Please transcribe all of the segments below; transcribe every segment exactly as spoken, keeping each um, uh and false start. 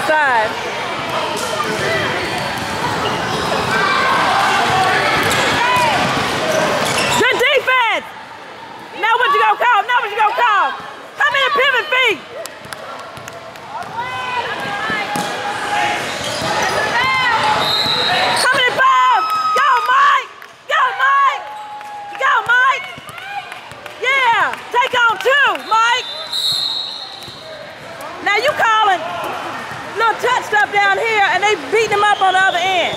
side. Good defense! Now what you gonna call? Now what you gonna call? How many pivot feet? How many balls? Go, Mike! Go, Mike! Go, Mike! Yeah! Take on two, Mike! Now you calling little touch stuff down here and they beating him up on the other end.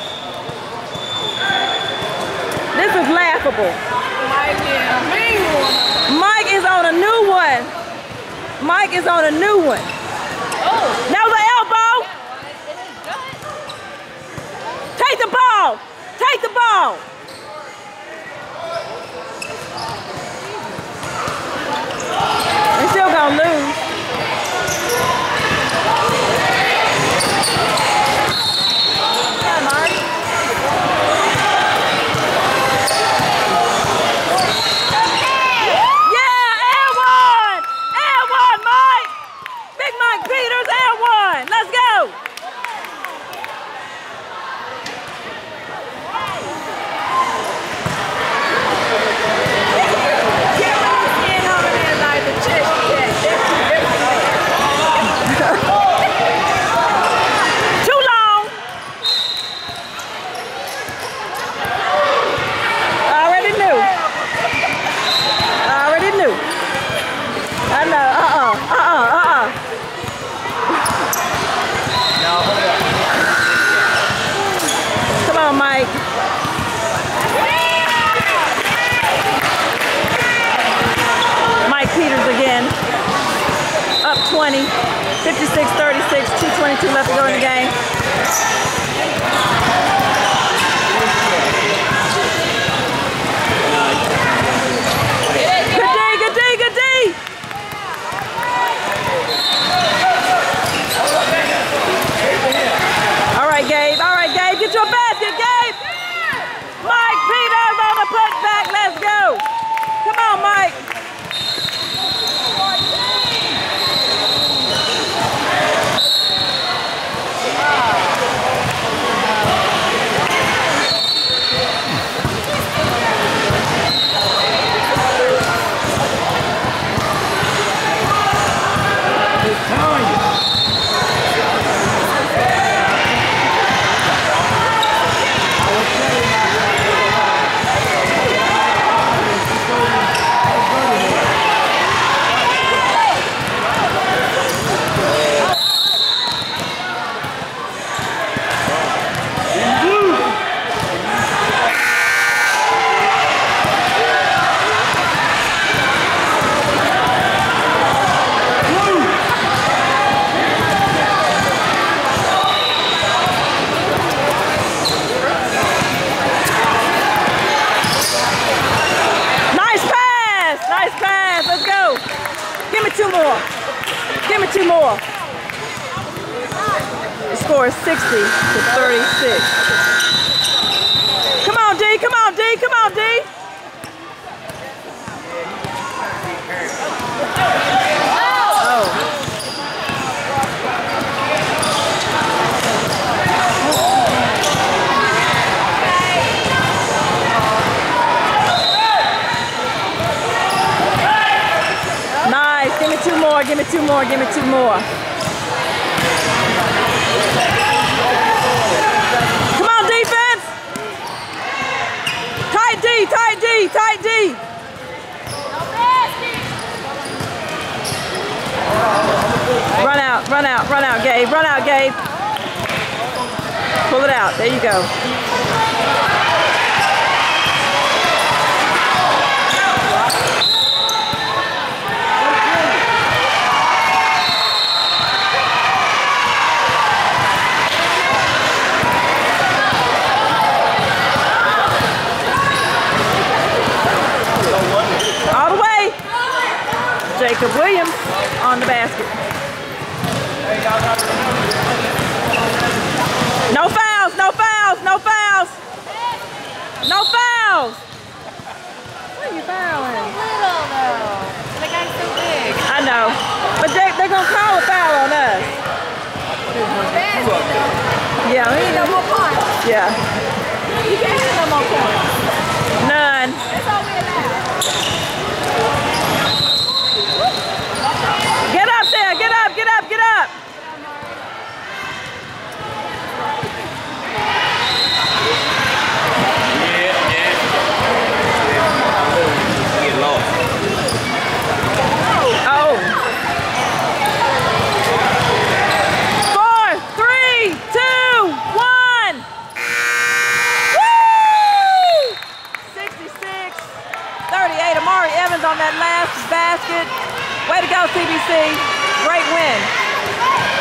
This is laughable. Mike is on a new one. Mike is on a new one. Oh. That was an elbow. Take the ball. Take the ball. They're still gonna lose. Mike. Mike Peters again. Up twenty. fifty-six thirty-six. two twenty-two left to go in the game. Good D, good D, good D. All right, Gabe. All right, Gabe. Get your basket, Gabe. Mike Peters on the putback. Let's go. Come on, Mike. Two more. Give me two more. The score is sixty to thirty-six. Come on, D. Come on, D. Come on, D. Oh. Give me two more, give me two more, give me two more. Come on, defense! Tight D, tight D, tight D. Run out, run out, run out, Gabe, run out, Gabe. Pull it out, there you go. Jacob Williams on the basket. No fouls, no fouls, no fouls. No fouls. What are you fouling? Little though. The guy's so big. I know. But they, they're going to call a foul on us. Yeah. We need no more points. Yeah. You can't have no more points. None. That's all we allow. Get up there. Get up. Get up. Get up. Amari Evans on that last basket. Way to go, C B C. Great win.